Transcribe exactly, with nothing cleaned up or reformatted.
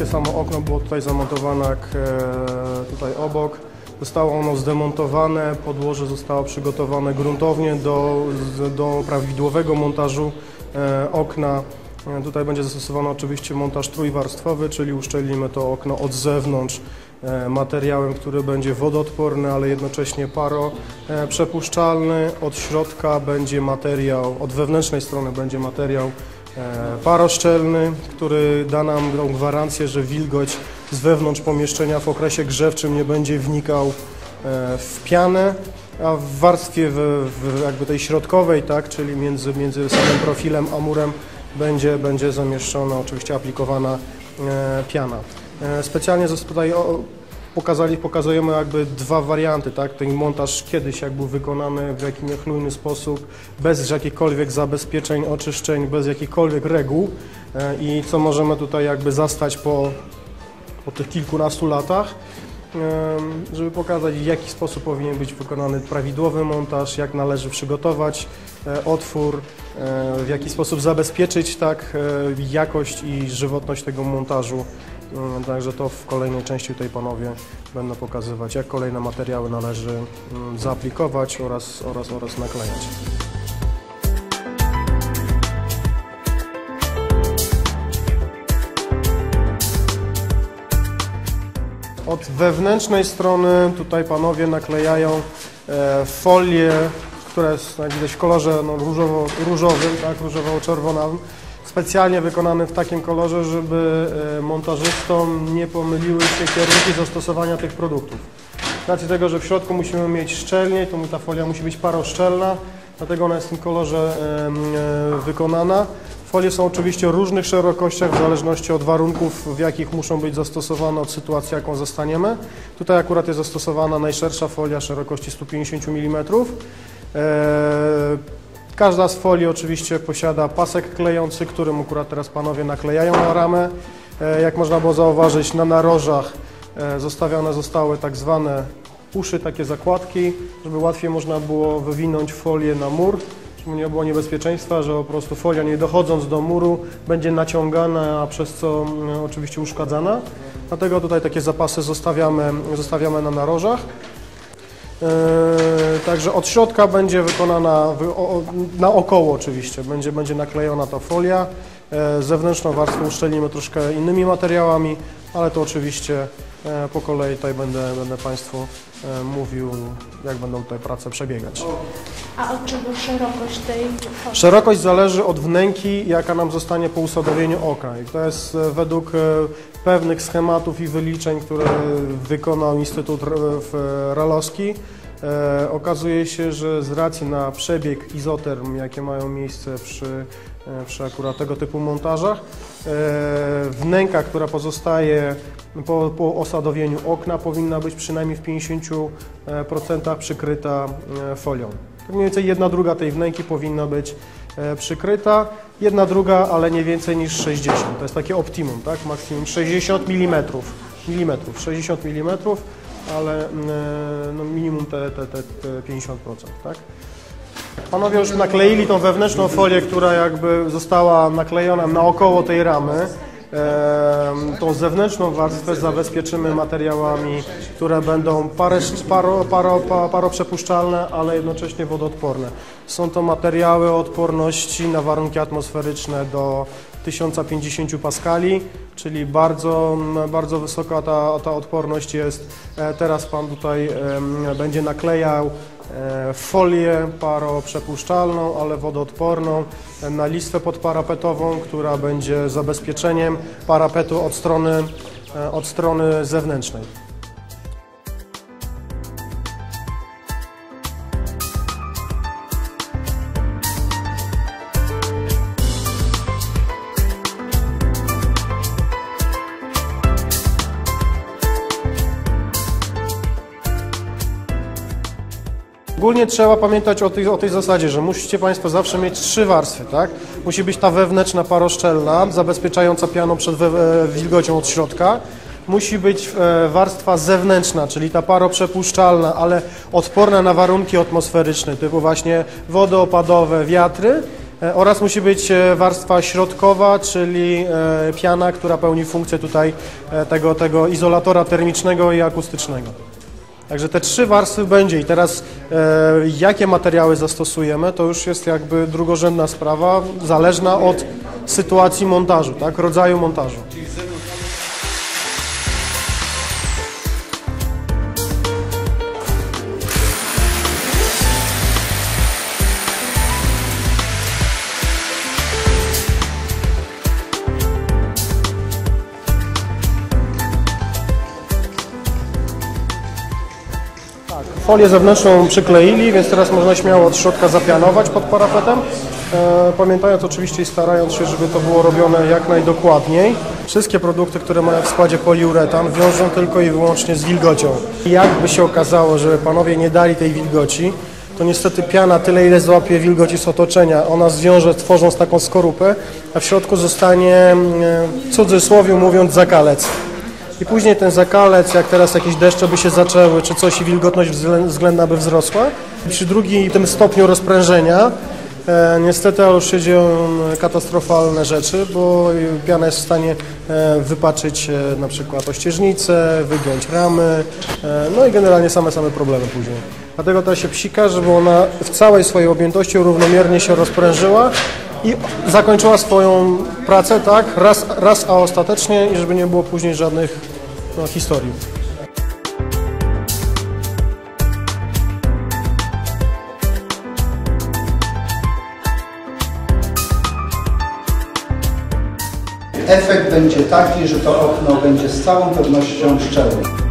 samo okno było tutaj zamontowane jak tutaj obok. Zostało ono zdemontowane, podłoże zostało przygotowane gruntownie do, do prawidłowego montażu okna. Tutaj będzie zastosowany oczywiście montaż trójwarstwowy, czyli uszczelnimy to okno od zewnątrz materiałem, który będzie wodoodporny, ale jednocześnie paroprzepuszczalny. Od środka będzie materiał, od wewnętrznej strony będzie materiał paroszczelny, który da nam tą gwarancję, że wilgoć z wewnątrz pomieszczenia w okresie grzewczym nie będzie wnikał w pianę, a w warstwie w, w jakby tej środkowej, tak, czyli między, między samym profilem a murem będzie, będzie zamieszczona, oczywiście aplikowana piana. Specjalnie tutaj pokazali, pokazujemy jakby dwa warianty, tak? Ten montaż kiedyś jak był wykonany w jakiś niechlujny sposób, bez jakichkolwiek zabezpieczeń, oczyszczeń, bez jakichkolwiek reguł i co możemy tutaj jakby zastać po, po tych kilkunastu latach, żeby pokazać, w jaki sposób powinien być wykonany prawidłowy montaż, jak należy przygotować otwór, w jaki sposób zabezpieczyć tak jakość i żywotność tego montażu. Także to w kolejnej części tutaj panowie będą pokazywać, jak kolejne materiały należy zaaplikować oraz, oraz, oraz naklejać. Od wewnętrznej strony tutaj panowie naklejają folię, która jest jak widać w kolorze no, różowo, różowym, tak, różowo-czerwonym, specjalnie wykonany w takim kolorze, żeby montażystom nie pomyliły się kierunki zastosowania tych produktów. Z racji tego, że w środku musimy mieć szczelnie, to ta folia musi być paroszczelna, dlatego ona jest w tym kolorze wykonana. Folie są oczywiście o różnych szerokościach, w zależności od warunków, w jakich muszą być zastosowane, od sytuacji, jaką zastaniemy. Tutaj akurat jest zastosowana najszersza folia szerokości stu pięćdziesięciu milimetrów. Każda z folii oczywiście posiada pasek klejący, którym akurat teraz panowie naklejają na ramę. Jak można było zauważyć, na narożach zostawione zostały tak zwane uszy, takie zakładki, żeby łatwiej można było wywinąć folię na mur, żeby nie było niebezpieczeństwa, że po prostu folia, nie dochodząc do muru, będzie naciągana, a przez co oczywiście uszkadzana. Dlatego tutaj takie zapasy zostawiamy, zostawiamy na narożach. Yy, także od środka będzie wykonana, o, naokoło oczywiście, będzie, będzie naklejona ta folia. Yy, zewnętrzną warstwę uszczelnimy troszkę innymi materiałami, ale to oczywiście yy, po kolei tutaj będę, będę Państwu yy, mówił, jak będą tutaj prace przebiegać. A od czego szerokość tej folii? Szerokość zależy od wnęki, jaka nam zostanie po usadowieniu okna. I to jest według pewnych schematów i wyliczeń, które wykonał Instytut Ralowski. E, okazuje się, że z racji na przebieg izoterm, jakie mają miejsce przy, przy akurat tego typu montażach, e, wnęka, która pozostaje po, po osadowieniu okna, powinna być przynajmniej w pięćdziesięciu procentach przykryta folią. Tak mniej więcej jedna druga tej wnęki powinna być przykryta, jedna druga, ale nie więcej niż sześćdziesiąt. To jest takie optimum, tak? Maksimum sześćdziesiąt milimetrów, milimetrów, sześćdziesiąt milimetrów, ale no, minimum te, te, te, te pięćdziesiąt procent, tak? Panowie już nakleili tą wewnętrzną folię, która jakby została naklejona naokoło tej ramy. Tą zewnętrzną warstwę zabezpieczymy materiałami, które będą paro, paro, paro, paroprzepuszczalne, ale jednocześnie wodoodporne. Są to materiały o odporności na warunki atmosferyczne do tysiąca pięćdziesięciu paskali, czyli bardzo, bardzo wysoka ta, ta odporność jest. Teraz Pan tutaj będzie naklejał folię paroprzepuszczalną, ale wodoodporną na listwę podparapetową, która będzie zabezpieczeniem parapetu od strony, od strony zewnętrznej. Ogólnie trzeba pamiętać o tej, o tej zasadzie, że musicie Państwo zawsze mieć trzy warstwy, tak? Musi być ta wewnętrzna paroszczelna, zabezpieczająca pianą przed wilgocią od środka. Musi być warstwa zewnętrzna, czyli ta paroprzepuszczalna, ale odporna na warunki atmosferyczne, typu właśnie wody opadowe, wiatry. oraz musi być warstwa środkowa, czyli piana, która pełni funkcję tutaj tego, tego izolatora termicznego i akustycznego. Także te trzy warstwy będzie i teraz e, jakie materiały zastosujemy, to już jest jakby drugorzędna sprawa, zależna od sytuacji montażu, tak, rodzaju montażu. Folię zewnętrzną przykleili, więc teraz można śmiało od środka zapianować pod parapetem. E, pamiętając oczywiście i starając się, żeby to było robione jak najdokładniej. Wszystkie produkty, które mają w składzie poliuretan, wiążą tylko i wyłącznie z wilgocią. Jakby się okazało, że panowie nie dali tej wilgoci, to niestety piana tyle, ile złapie wilgoci z otoczenia, ona zwiąże, tworząc taką skorupę, a w środku zostanie, e, w cudzysłowie mówiąc, zakalec. I później ten zakalec, jak teraz jakieś deszcze by się zaczęły, czy coś i wilgotność względna by wzrosła. Przy drugim tym stopniu rozprężenia e, niestety już się dzieją katastrofalne rzeczy, bo piana jest w stanie e, wypaczyć e, na przykład ościeżnicę, wygiąć ramy, e, no i generalnie same, same problemy później. Dlatego to się psika, żeby ona w całej swojej objętości równomiernie się rozprężyła i zakończyła swoją pracę, tak, raz, raz a ostatecznie i żeby nie było później żadnych no, historii. Efekt będzie taki, że to okno będzie z całą pewnością szczelne.